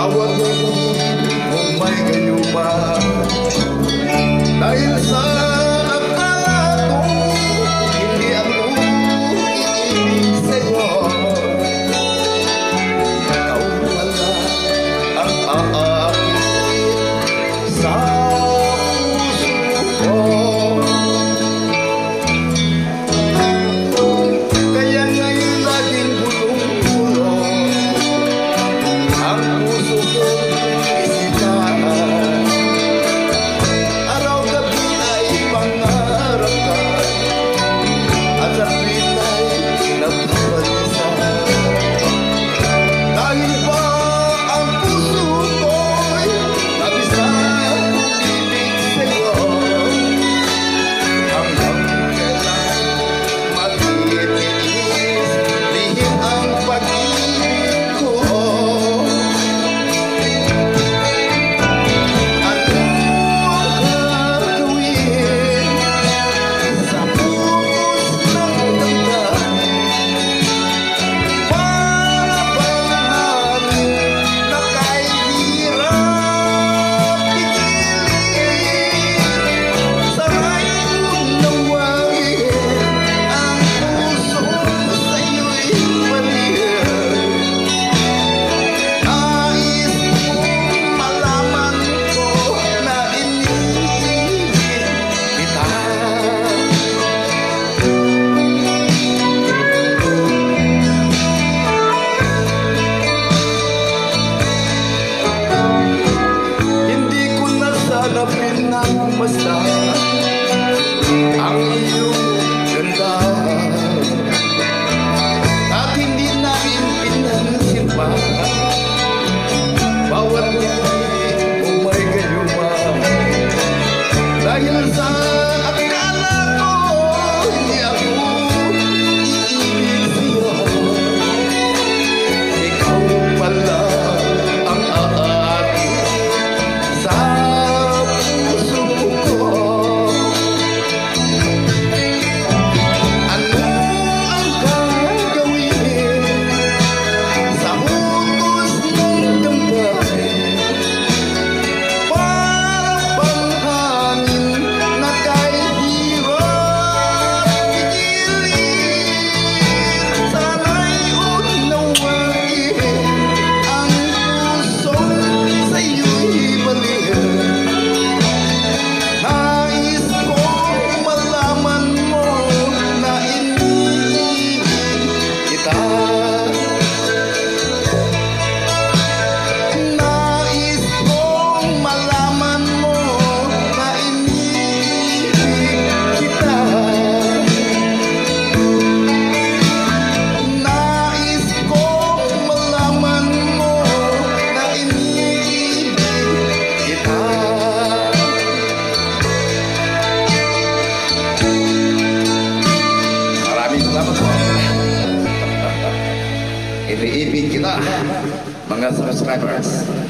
bawat kung may gayuma. Dahil sa akala ko, hindi ako iibig sa'yo. Ikaw wala ang aakit sa puso ko. Kaya ngayon laging bulong-bulong ang puso ko. Hanapin ng basta ang iyong ganda at hindi namin pinansin pa bawat ngiti kung may gayuma. Dahil sa akala ko hindi ako iibig sa'yo, ikaw pala ang aakit sa Iniibig kita, mga subscribers.